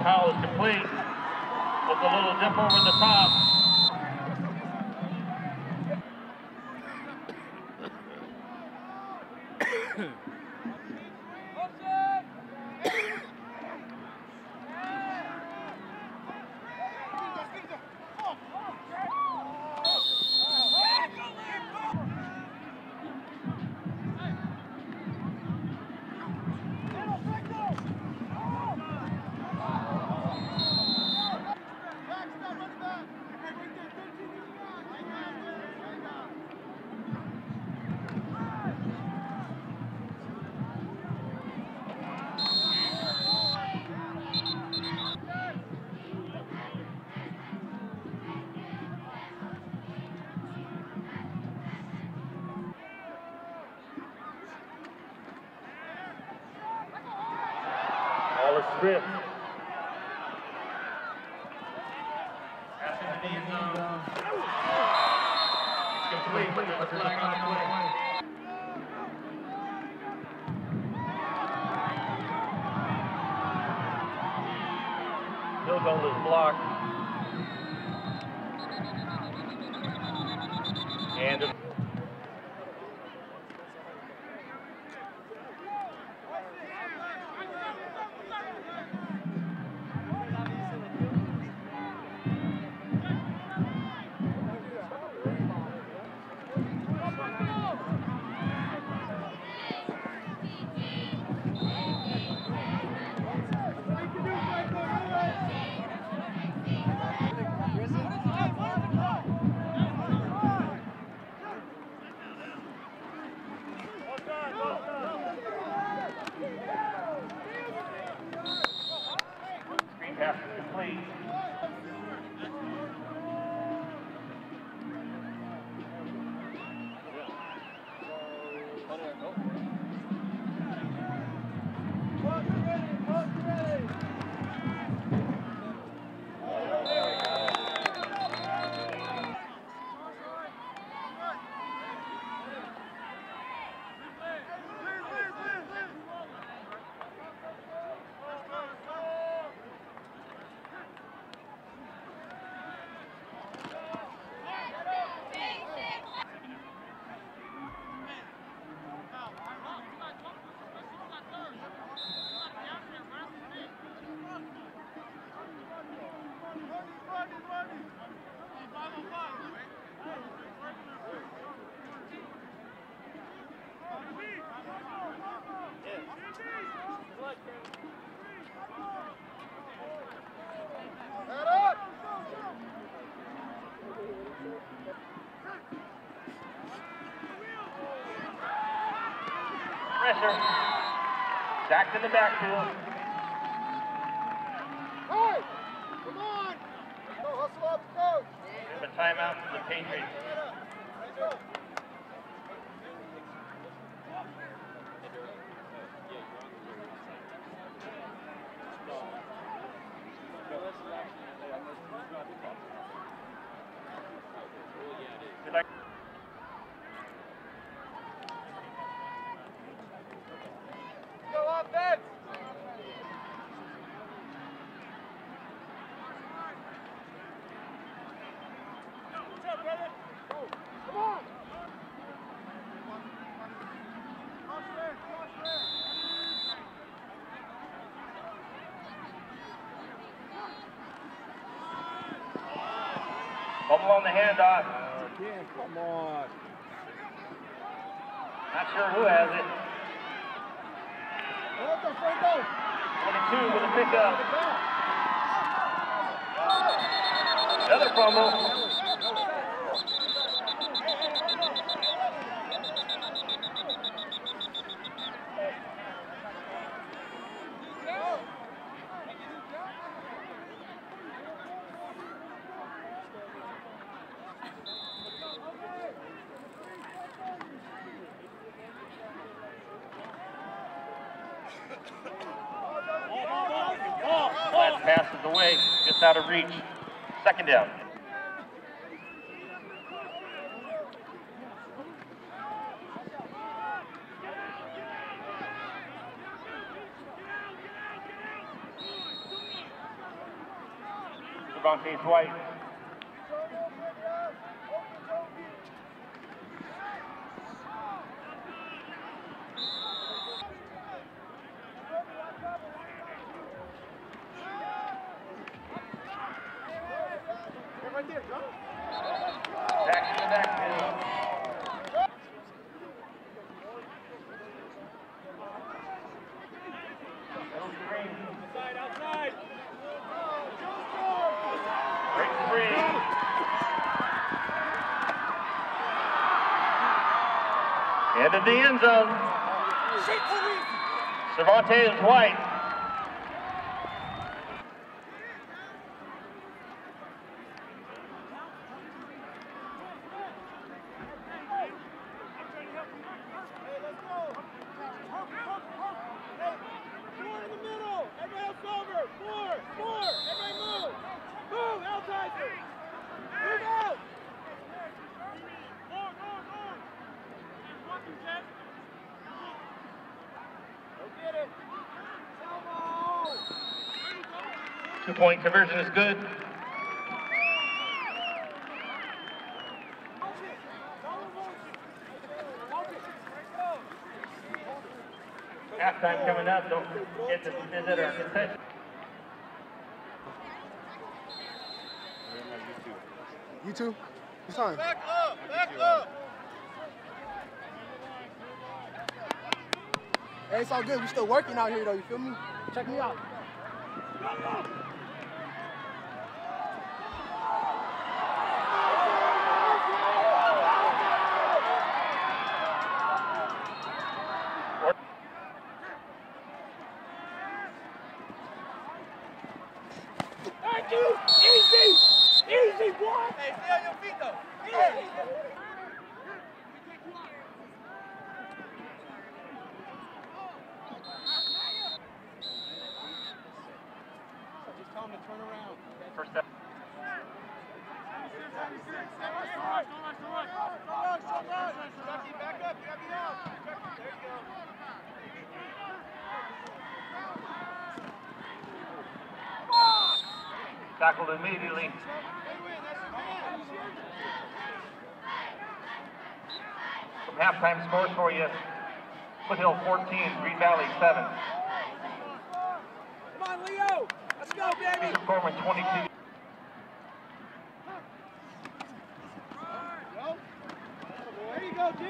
foul is complete with a little dip over the top. Ball is stripped. Passing the knee zone. It's complete with the flag on the play. Field goal is blocked. And screen pass is complete. Pressure. Back to the backfield. Hey! Come on! Go hustle up, coach! Give a timeout to the Patriots. Go offense! Come on! Bubble on the handoff. Again, come on. Not sure who has it. 22 with a pickup. Another fumble. Last pass is away, just out of reach. Second down. Cervantes White. Right there, John. Back to the backfield. Outside. Break free. Into the end zone. Cervantes White. Two-point conversion is good. Halftime coming up. Don't forget to visit our concession. You too? It's time. Back up! Hey, it's all good. We're still working out here, though. You feel me? Check me out. Thank you! Easy, boy! Hey, stay on your feet though. Easy. Just tell him to turn around. First step. Chucky, back up. You gotta be off. Chucky, there you go. Tackled immediately. Some halftime scores for you. Foothill 14, Green Valley 7. Come on, Leo! Let's go, baby! Cecil Corman 22. There you go, G!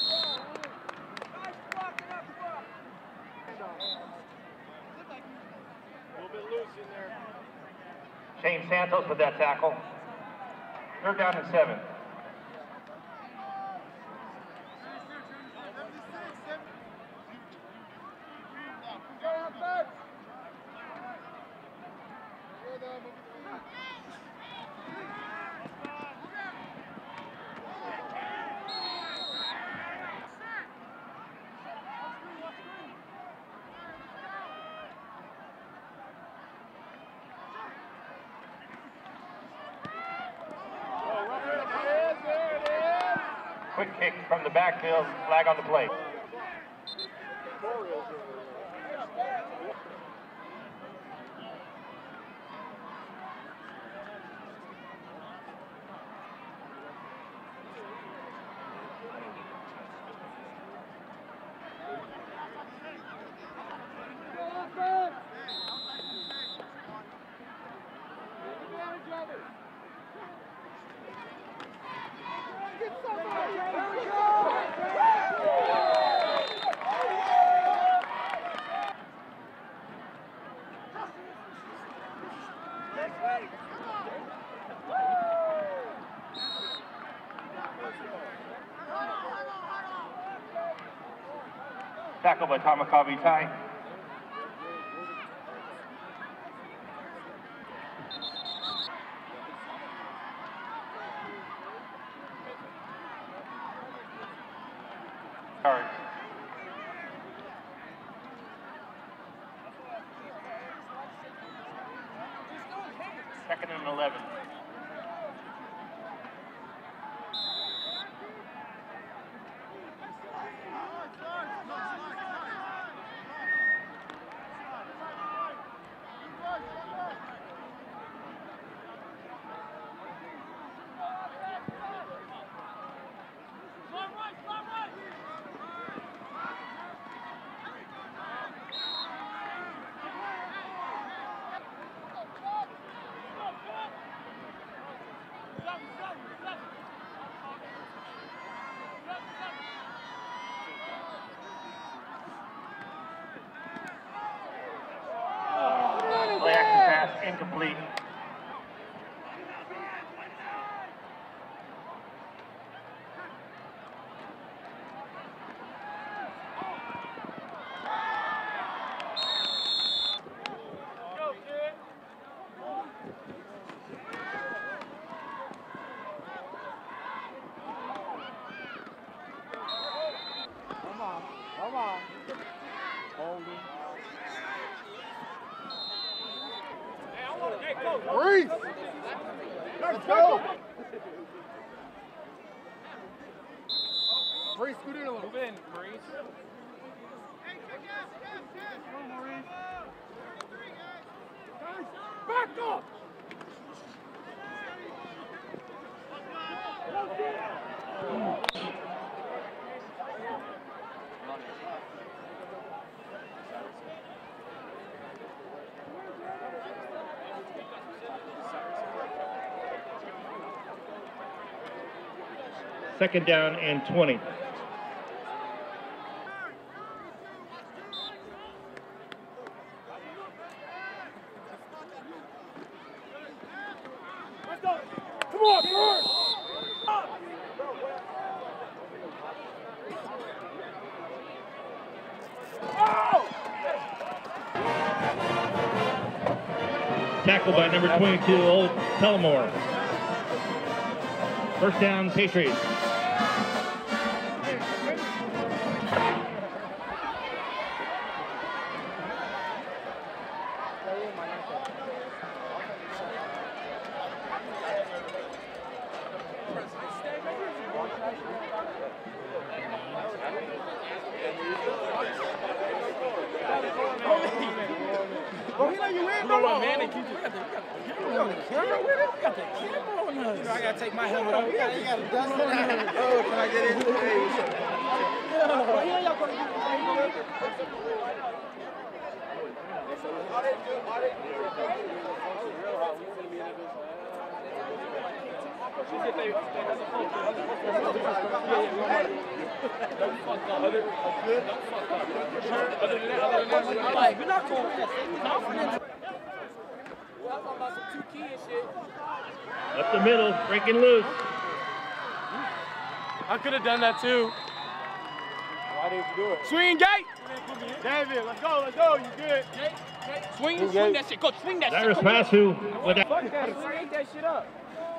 A little bit loose in there. Shane Santos with that tackle. Third down and 7. Quick kick from the backfield, flag on the play. Tackled by Tamakabi Tai. Yards. Second and 11. incomplete. Come on. Holding. Breathe. Let's go. Breathe, scoot in a little. Move in, Maurice. Back up. Second down and 20. Come on, Bird. Tackled by number 22, Old Tullamore. First down, Patriots. I gotta take my helmet off. You gotta dust it out. Oh, can I get in? We're not going to confidence. Well, I'm talking about some 2 key and shit. Up the middle, breaking loose. I could have done that too. Why didn't you do it? Swing gate. David, let's go. You good? Swing that shit. Go swing that Cyrus shit. Passu with that. Fuck that. Swing that shit up.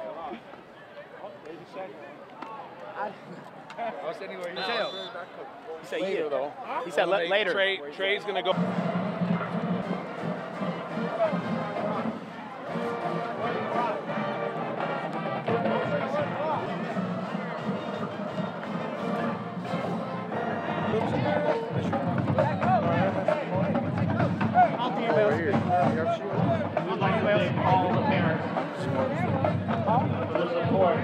I was sitting where you He said later, though. He said later. Trey's gonna go. We'd like to thank all the parents for their support.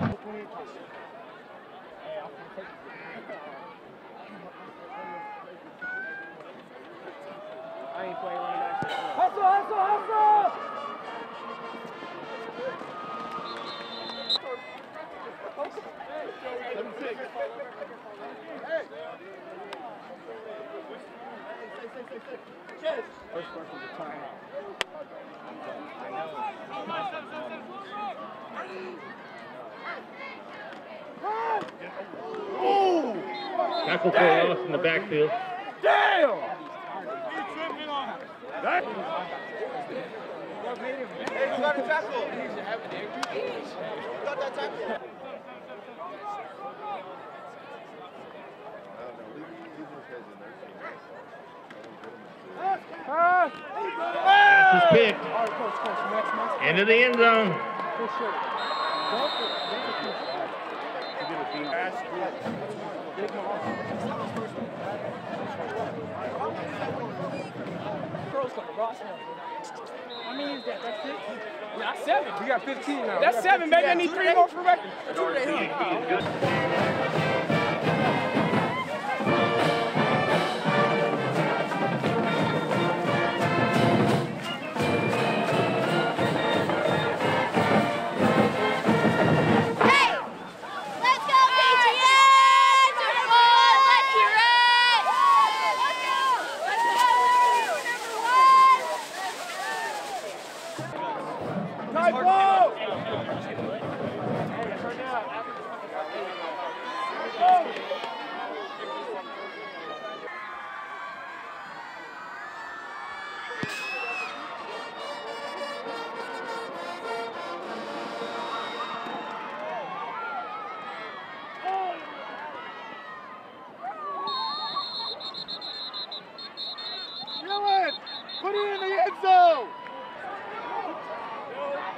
I ain't playing running back. Hustle! First person's a timeout. Tackle for loss in the backfield. Damn! Hey, you got a tackle. You got that tackle. Pass is picked. Into the end zone. I mean, that's it. Yeah, that's 7. We got 15 now. That's 7, baby. I need 3 more for record.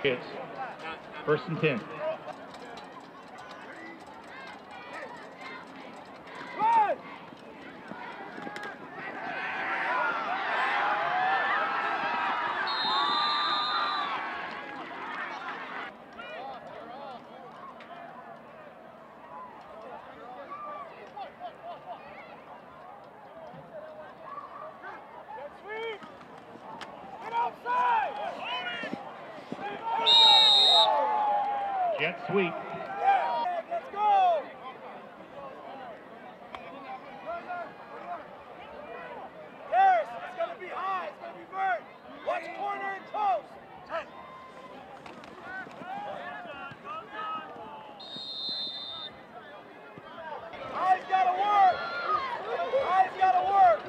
It's 1st and 10. Jet sweep. Let's go! Harris, it's going to be high. It's going to be vert. Watch corner and toast. High's got to work. High's got to work.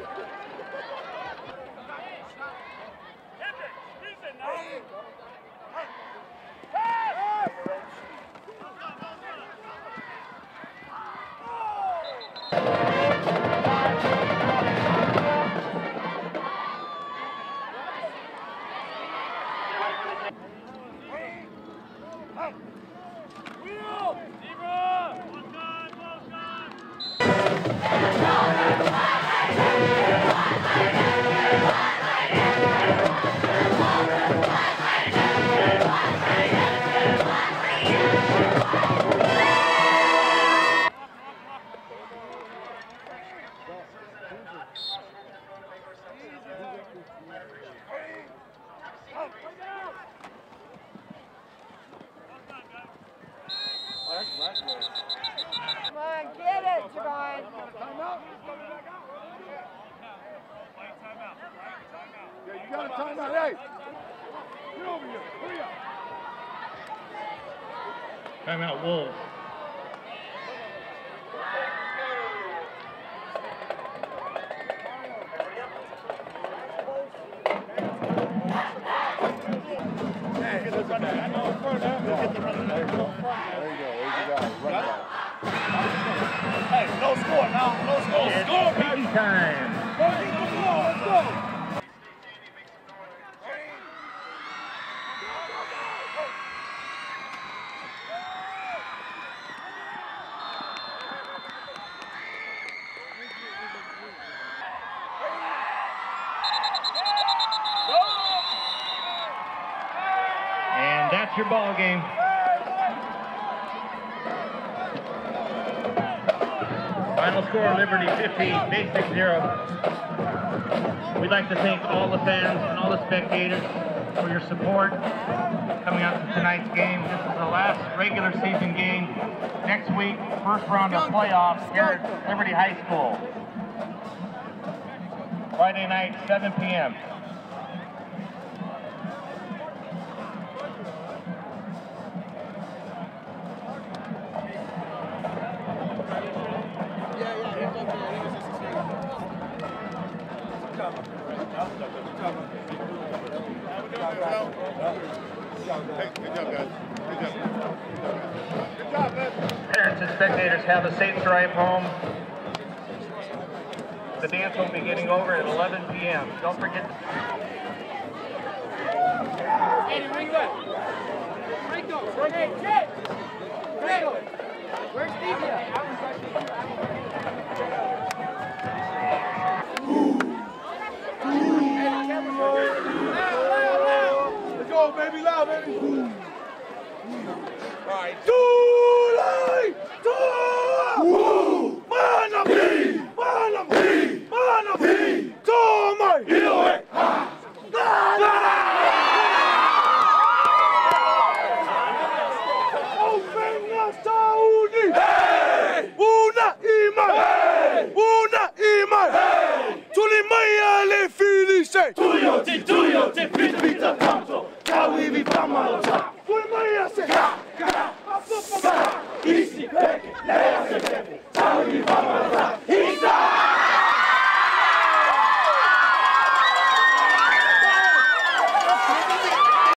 Come on, get it, Javon. Yeah, you got a timeout. Hey, get over here. Hurry up. Timeout, Wolves. Hey, no score now. No score. It's Score, baby. PE time. Let's go. And that's your ball game. Final score, Liberty 50, Basic 0. We'd like to thank all the fans and all the spectators for your support coming out to tonight's game. This is the last regular season game. Next week, first round of playoffs here at Liberty High School. Friday night, 7 p.m. Good job, guys. Good job, man. Parents and spectators have a safe drive home. The dance will be getting over at 11 p.m. Don't forget to... Eddie, where you at? Rico. Hey, Jet. Rico. Where's Stevie at? Let's go, baby. Loud, baby. All right.